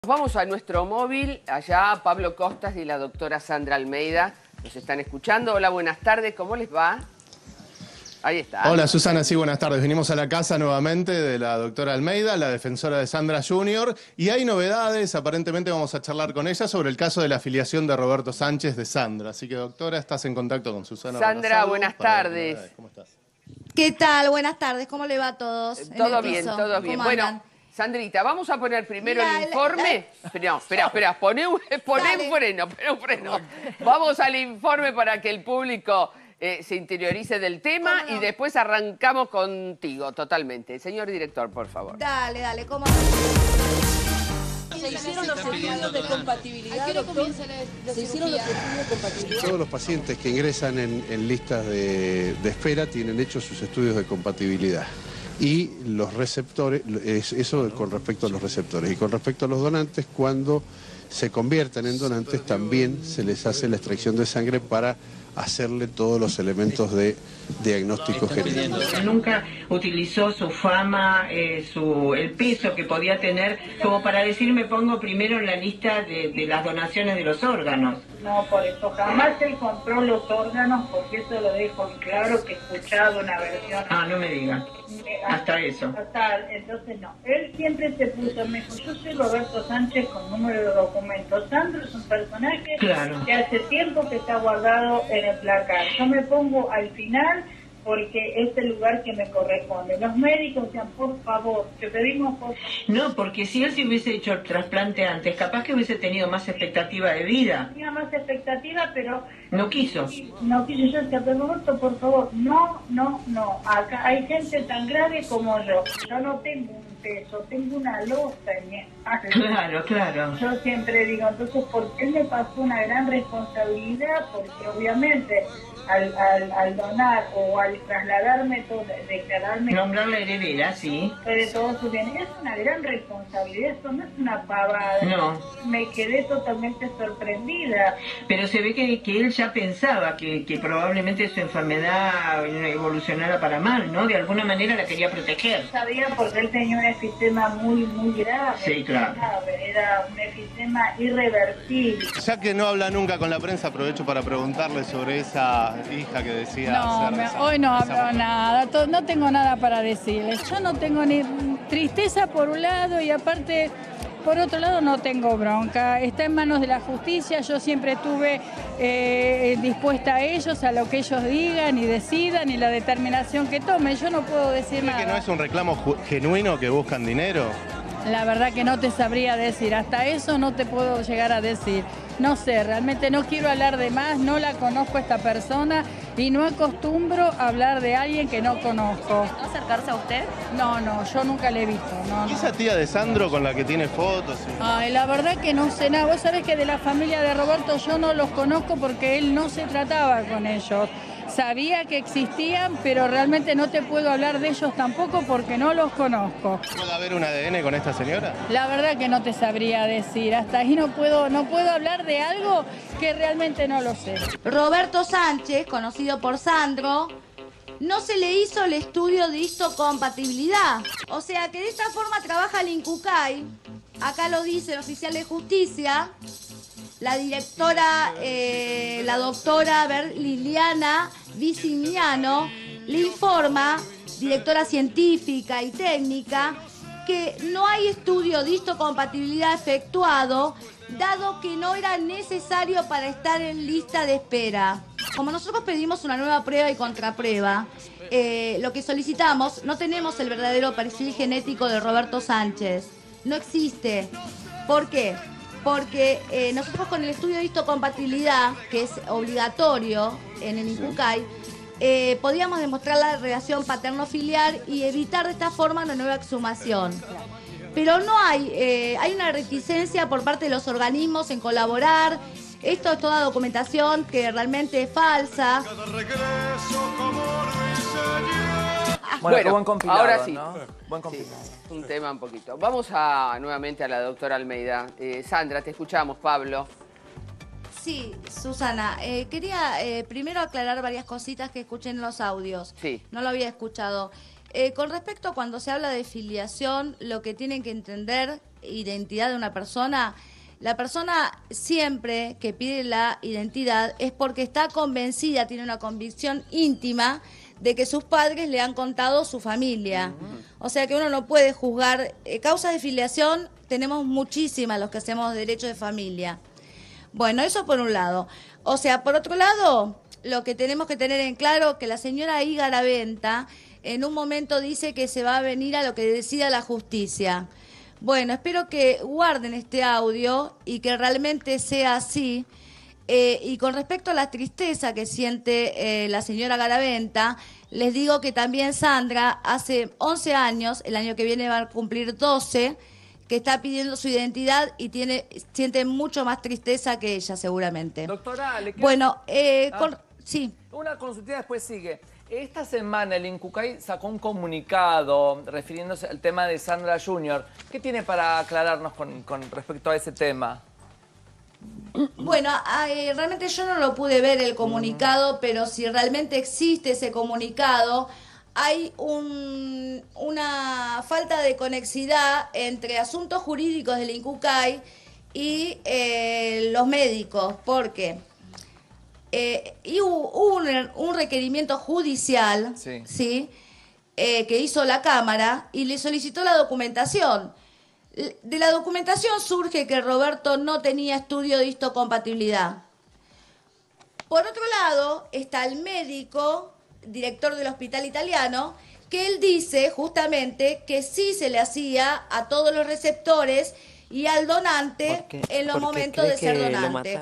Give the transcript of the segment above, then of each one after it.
Vamos a nuestro móvil, allá Pablo Costas y la doctora Sandra Almeida nos están escuchando. Hola, buenas tardes, ¿cómo les va? Ahí está. Hola Susana, sí, buenas tardes. Venimos a la casa nuevamente de la doctora Almeida, la defensora de Sandra Junior, y hay novedades, aparentemente vamos a charlar con ella sobre el caso de la afiliación de Roberto Sánchez de Sandra. Así que doctora, estás en contacto con Susana. Sandra, buenas tardes. ¿Cómo estás? ¿Qué tal? Buenas tardes, ¿cómo le va a todos? Todo bien, todo bien. Bueno, Sandrita, vamos a poner primero el informe. No, espera, poné un freno. Vamos al informe para que el público se interiorice del tema y después arrancamos contigo totalmente. Señor director, por favor. Dale, ¿cómo? ¿Se hicieron los estudios de compatibilidad, doctor? ¿Se hicieron los estudios de compatibilidad? Todos los pacientes que ingresan en listas de espera tienen hechos sus estudios de compatibilidad. Y los receptores, eso con respecto a los receptores. Y con respecto a los donantes, cuando se conviertan en donantes, también se les hace la extracción de sangre para hacerle todos los elementos de diagnóstico genético. Nunca utilizó su fama, el peso que podía tener como para decir me pongo primero en la lista de las donaciones de los órganos. No, por eso jamás él compró los órganos, porque eso lo dejo en claro, que he escuchado una versión. Ah, no me diga. Hasta eso. Total, entonces no. Él siempre se puso, me dijo, yo soy Roberto Sánchez con número de documentos. Sandro es un personaje que hace tiempo que está guardado en el placar. Yo me pongo al final porque es el lugar que me corresponde. Los médicos decían, por favor, te pedimos por favor. No, porque si él se hubiese hecho el trasplante antes, capaz que hubiese tenido más expectativa de vida. Tenía más expectativa, pero... No quiso. No quiso. Yo decía, pero Roberto, por favor, no. Acá hay gente tan grave como yo. Yo no tengo un peso, tengo una losa en mi espalda. Claro. Yo siempre digo, entonces, ¿por qué me pasó una gran responsabilidad? Porque obviamente al donar o al trasladarme, declararme... Nombrarla heredera, sí. De todo su bien, es una gran responsabilidad, eso no es una pavada. No. Me quedé totalmente sorprendida. Pero se ve que él ya pensaba que probablemente su enfermedad evolucionara para mal, ¿no? De alguna manera la quería proteger. Sabía porque él tenía un efisema muy grave. Sí, claro. Era un efisema irreversible. Ya que no habla nunca con la prensa, aprovecho para preguntarle sobre esa hija que decía... Hoy no hablo nada, no tengo nada para decirles. Yo no tengo ni tristeza por un lado y aparte, por otro lado, no tengo bronca. Está en manos de la justicia, yo siempre estuve dispuesta a ellos, a lo que ellos digan y decidan y la determinación que tomen. Yo no puedo decir nada. ¿Cree que no es un reclamo genuino que buscan dinero? La verdad que no te sabría decir, hasta eso no te puedo llegar a decir. No sé, realmente no quiero hablar de más, no la conozco a esta persona y no acostumbro a hablar de alguien que no conozco. ¿No acercarse a usted? No, yo nunca le he visto. ¿Y esa tía de Sandro con la que tiene fotos? Ay, la verdad que no sé nada. Vos sabés que de la familia de Roberto yo no los conozco porque él no se trataba con ellos. Sabía que existían, pero realmente no te puedo hablar de ellos tampoco porque no los conozco. ¿Puede haber un ADN con esta señora? La verdad que no te sabría decir. Hasta ahí no puedo hablar de algo que realmente no lo sé. Roberto Sánchez, conocido por Sandro, no se le hizo el estudio de histocompatibilidad. O sea que de esta forma trabaja el INCUCAI. Acá lo dice el oficial de justicia. La directora, la doctora Liliana Viciniano, le informa, directora científica y técnica, que no hay estudio de histocompatibilidad efectuado, dado que no era necesario para estar en lista de espera. Como nosotros pedimos una nueva prueba y contraprueba, lo que solicitamos, no tenemos el verdadero perfil genético de Roberto Sánchez. No existe. ¿Por qué? Porque nosotros con el estudio de histocompatibilidad, que es obligatorio en el INCUCAI, podíamos demostrar la relación paterno-filial y evitar de esta forma una nueva exhumación. Pero no hay una reticencia por parte de los organismos en colaborar. Esto es toda documentación que realmente es falsa. Bueno, buen compilado, ahora sí. ¿no? Buen compilado. Sí, un tema un poquito. Vamos nuevamente a la doctora Almeida. Sandra, te escuchamos, Pablo. Sí, Susana, quería primero aclarar varias cositas que escuché en los audios. Sí. No lo había escuchado. Con respecto a cuando se habla de filiación, lo que tienen que entender, identidad de una persona, la persona siempre que pide la identidad es porque está convencida, tiene una convicción íntima de que sus padres le han contado su familia. O sea que uno no puede juzgar. Causas de filiación tenemos muchísimas los que hacemos derecho de familia. Bueno, eso por un lado. O sea, por otro lado, lo que tenemos que tener en claro que la señora I. Garaventa en un momento dice que se va a venir a lo que decida la justicia. Bueno, espero que guarden este audio y que realmente sea así. Y con respecto a la tristeza que siente la señora Garaventa, les digo que también Sandra hace 11 años, el año que viene va a cumplir 12, que está pidiendo su identidad y siente mucho más tristeza que ella seguramente. Doctora, le quiero... Bueno, sí. Una consulta después sigue. Esta semana el INCUCAI sacó un comunicado refiriéndose al tema de Sandra Junior. ¿Qué tiene para aclararnos con respecto a ese tema? Bueno, realmente yo no lo pude ver el comunicado, pero si realmente existe ese comunicado, hay una falta de conexidad entre asuntos jurídicos del INCUCAI y los médicos, porque hubo un requerimiento judicial, ¿sí? Que hizo la Cámara y le solicitó la documentación. De la documentación surge que Roberto no tenía estudio de histocompatibilidad. Por otro lado, está el médico, director del hospital italiano, que él dice justamente que sí se le hacía a todos los receptores y al donante en los momentos de ser donante.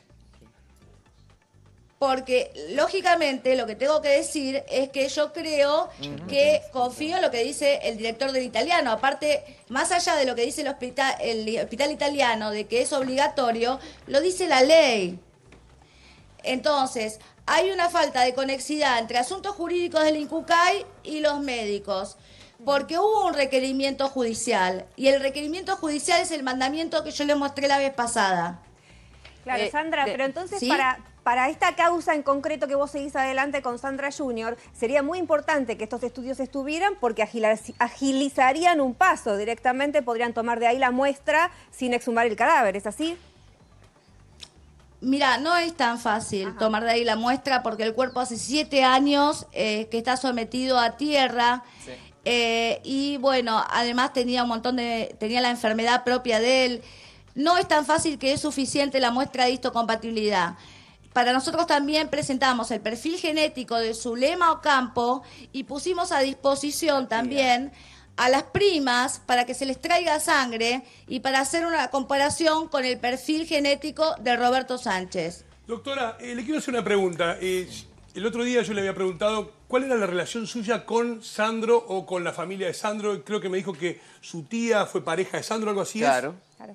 Porque, lógicamente, lo que tengo que decir es que yo creo que confío en lo que dice el director del italiano. Aparte, más allá de lo que dice el hospital italiano, de que es obligatorio, lo dice la ley. Entonces, hay una falta de conexidad entre asuntos jurídicos del INCUCAI y los médicos. Porque hubo un requerimiento judicial. Y el requerimiento judicial es el mandamiento que yo les mostré la vez pasada. Claro, Sandra, pero entonces ¿sí? Para esta causa en concreto que vos seguís adelante con Sandra Junior, sería muy importante que estos estudios estuvieran porque agilizarían un paso. Directamente podrían tomar de ahí la muestra sin exhumar el cadáver, ¿es así? Mira, no es tan fácil tomar de ahí la muestra porque el cuerpo hace 7 años que está sometido a tierra. Sí. Y bueno, además tenía tenía la enfermedad propia de él. No es tan fácil que es suficiente la muestra de histocompatibilidad. Para nosotros también presentamos el perfil genético de Zulema Ocampo y pusimos a disposición también a las primas para que se les traiga sangre y para hacer una comparación con el perfil genético de Roberto Sánchez. Doctora, le quiero hacer una pregunta. El otro día yo le había preguntado cuál era la relación suya con Sandro o con la familia de Sandro. Creo que me dijo que su tía fue pareja de Sandro, algo así. Claro.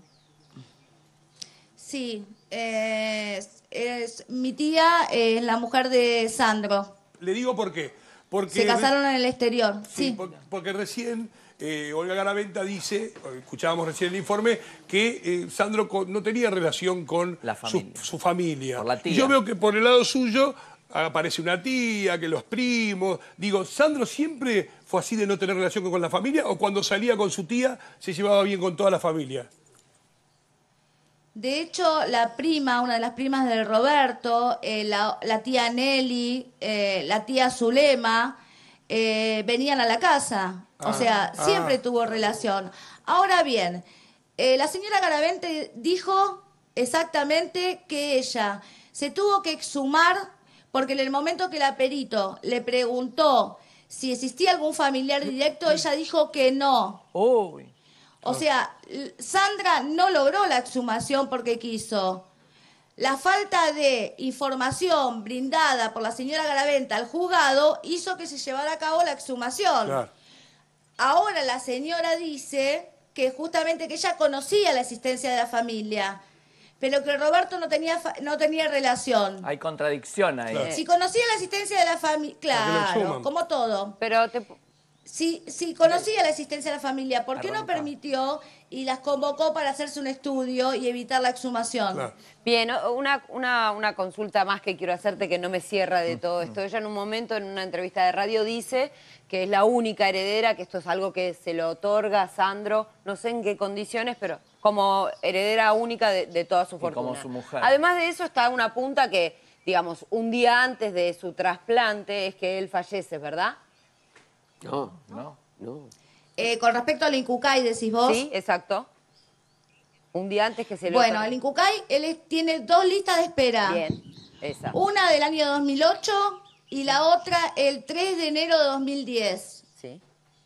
Sí, mi tía es la mujer de Sandro. Le digo por qué. Porque se casaron en el exterior, sí. Porque recién Olga Garaventa dice, escuchábamos recién el informe, que Sandro no tenía relación con su familia. Por la tía. Y yo veo que por el lado suyo aparece una tía, que los primos. Digo, ¿Sandro siempre fue así de no tener relación con la familia o cuando salía con su tía se llevaba bien con toda la familia? De hecho, la prima, una de las primas de Roberto, la tía Nelly, la tía Zulema, venían a la casa. O sea, siempre tuvo relación. Ahora bien, la señora Garaventa dijo exactamente que ella se tuvo que exhumar porque en el momento que la perito le preguntó si existía algún familiar directo, ella dijo que no. Uy. O sea, Sandra no logró la exhumación porque quiso. La falta de información brindada por la señora Garaventa al juzgado hizo que se llevara a cabo la exhumación. Claro. Ahora la señora dice que justamente que ella conocía la existencia de la familia, pero que Roberto no tenía relación. Hay contradicción ahí. Claro. Si conocía la existencia de la familia, claro, como todo. Pero Si conocía la existencia de la familia, ¿por qué no permitió y las convocó para hacerse un estudio y evitar la exhumación? Claro. Bien, una consulta más que quiero hacerte que no me cierra de todo esto. Ella en un momento, en una entrevista de radio, dice que es la única heredera, que esto es algo que se lo otorga a Sandro, no sé en qué condiciones, pero como heredera única de toda su fortuna. Como su mujer. Además de eso está una punta que, digamos, un día antes de su trasplante es que él fallece, ¿verdad? No. Con respecto al Incucay, decís vos. Sí, exacto. Un día antes que se le Bueno, el Incucay, tiene 2 listas de espera. Bien, esa. Una del año 2008 y la otra el 3 de enero de 2010. Sí.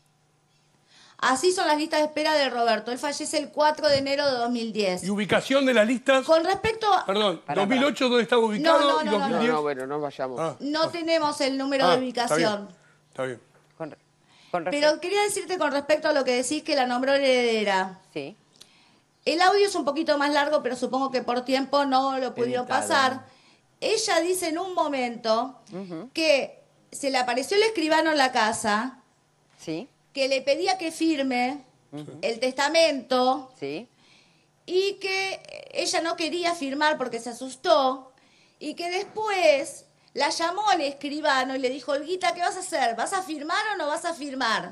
Así son las listas de espera de Roberto. Él fallece el 4 de enero de 2010. ¿Y ubicación de las listas? Con respecto a... Perdón, 2008, ¿dónde estaba ubicado? No, y 2010. No, bueno, no vayamos. No tenemos el número de ubicación. Está bien. Pero quería decirte con respecto a lo que decís que la nombró heredera. Sí. El audio es un poquito más largo, pero supongo que por tiempo no lo pudieron Editado. pasar. Ella dice en un momento que se le apareció el escribano en la casa, Sí. que le pedía que firme el testamento Sí. y que ella no quería firmar porque se asustó y que después la llamó al escribano y le dijo, Olguita, ¿qué vas a hacer? ¿Vas a firmar o no vas a firmar?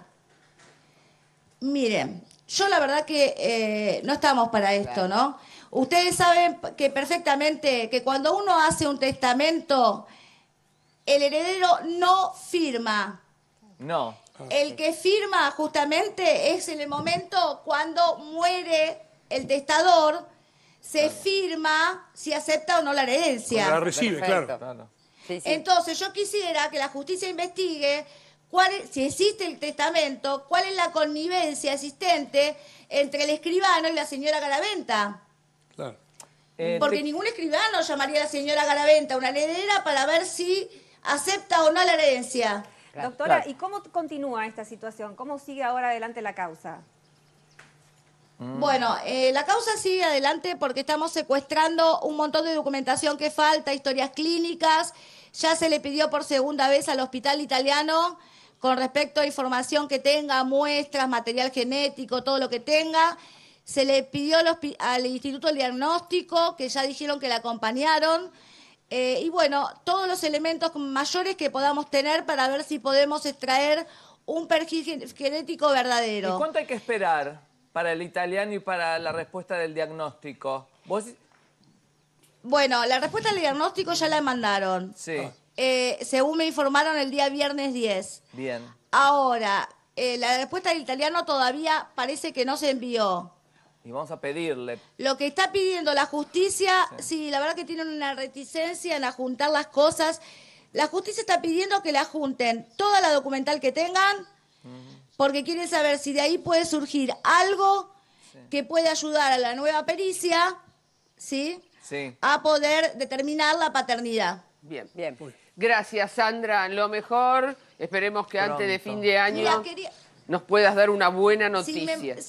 Miren, yo la verdad que no estamos para esto, ¿no? Ustedes saben que perfectamente que cuando uno hace un testamento, el heredero no firma. No. El que firma justamente es en el momento cuando muere el testador, se firma si acepta o no la herencia. Cuando la recibe, Perfecto. claro. Sí, sí. Entonces yo quisiera que la justicia investigue si existe el testamento, cuál es la connivencia existente entre el escribano y la señora Garaventa. Claro. Porque ningún escribano llamaría a la señora Garaventa, una heredera, para ver si acepta o no la herencia. Doctora, ¿y cómo continúa esta situación? ¿Cómo sigue ahora adelante la causa? Bueno, la causa sigue adelante porque estamos secuestrando un montón de documentación que falta, historias clínicas. Ya se le pidió por segunda vez al hospital italiano con respecto a información que tenga, muestras, material genético, todo lo que tenga. Se le pidió al Instituto del Diagnóstico, que ya dijeron que la acompañaron. Y bueno, todos los elementos mayores que podamos tener para ver si podemos extraer un perfil genético verdadero. ¿Y cuánto hay que esperar para el italiano y para la respuesta del diagnóstico? ¿Vos? Bueno, la respuesta del diagnóstico ya la mandaron. Sí. Según me informaron el día viernes 10. Bien. Ahora, la respuesta del italiano todavía parece que no se envió. Y vamos a pedirle. Lo que está pidiendo la justicia, sí, la verdad que tienen una reticencia en ajuntar las cosas. La justicia está pidiendo que la junten toda la documental que tengan, porque quieren saber si de ahí puede surgir algo que puede ayudar a la nueva pericia, ¿sí? Sí. A poder determinar la paternidad. Bien. Gracias, Sandra. Lo mejor, esperemos que antes de fin de año Mira, nos puedas dar una buena noticia.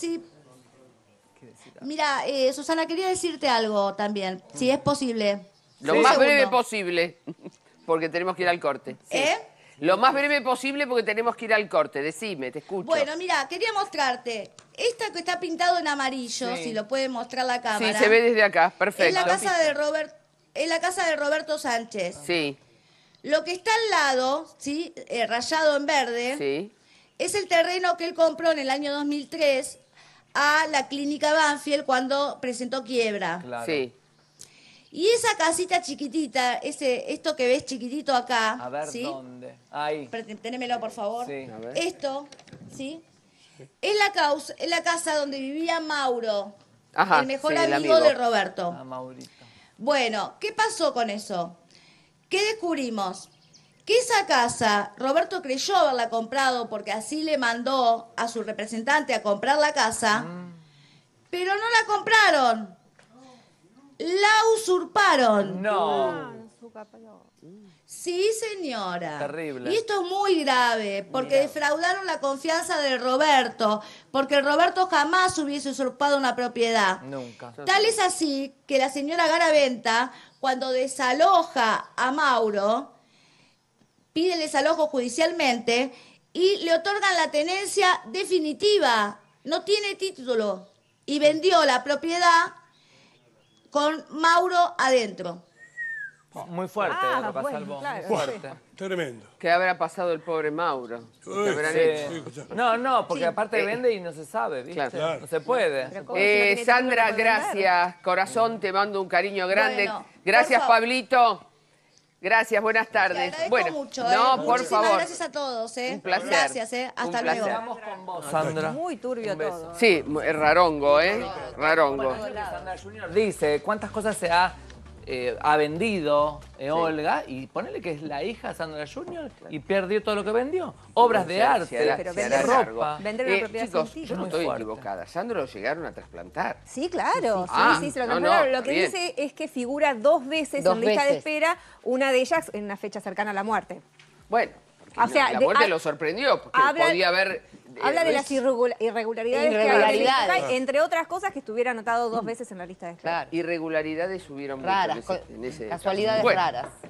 Mira, Susana, quería decirte algo también, si es posible. Lo más breve posible, porque tenemos que ir al corte. Sí. Lo más breve posible porque tenemos que ir al corte. Decime, te escucho. Bueno, mira, quería mostrarte. Esta que está pintado en amarillo, si lo puede mostrar la cámara. Sí, se ve desde acá, perfecto. Es la casa de Roberto Sánchez. Sí. Lo que está al lado, ¿sí? Rayado en verde, es el terreno que él compró en el año 2003 a la clínica Banfield cuando presentó quiebra. Claro. Sí. Y esa casita chiquitita, esto que ves chiquitito acá, A ver, ¿sí? ¿dónde? Ahí. Tenémelo, por favor. Sí. A ver. Esto, ¿sí? Es la casa donde vivía Mauro, Ajá, el mejor sí, el amigo de Roberto. Ah, Maurito. Bueno, ¿qué pasó con eso? ¿Qué descubrimos? Que esa casa, Roberto creyó haberla comprado porque así le mandó a su representante a comprar la casa, pero no la compraron. La usurparon. No. Sí, señora. Terrible. Y esto es muy grave, porque defraudaron la confianza de Roberto, porque Roberto jamás hubiese usurpado una propiedad. Nunca. Tal es así que la señora Garaventa, cuando desaloja a Mauro, pide el desalojo judicialmente y le otorgan la tenencia definitiva. No tiene título. Y vendió la propiedad con Mauro adentro. Muy fuerte lo que pasa al Bon. claro, Muy fuerte. Tremendo. ¿Qué habrá pasado el pobre Mauro? ¿Qué habrán hecho? No, porque aparte vende y no se sabe, ¿viste? Claro. No se puede. Sandra, gracias. Corazón, te mando un cariño grande. Bueno, Gracias, por favor. Pablito. Gracias, buenas tardes. Te agradezco Bueno, mucho, no, por Muchísimas favor. gracias a todos, Un placer. Gracias, Hasta Un placer. luego. Vamos con vos, Sandra. Muy turbio todo. Sí, es rarongo, Rarongo. Bueno, Sandra Junior dice cuántas cosas se ha vendido Olga, y ponele que es la hija de Sandra Junior y perdió todo lo que vendió. Obras de arte, pero se vender hará ropa. cargo. Vender una propiedad Chicos, sin yo no título. estoy Muy fuerte. equivocada. Sandra lo llegaron a trasplantar. Sí, claro. Sí, se lo no, trasladaron. no, Lo que bien. dice es que figura 2 veces Dos en lista de veces. espera, una de ellas en una fecha cercana a la muerte. Bueno, porque O sea, la de- muerte lo sorprendió, porque podía haber... Habla de las irregularidades que hay en el Irregularidades. Incucay, entre otras cosas que estuviera anotado 2 veces en la lista de espera. Claro. Irregularidades subieron Raras, mucho en ese casualidades Bueno, raras.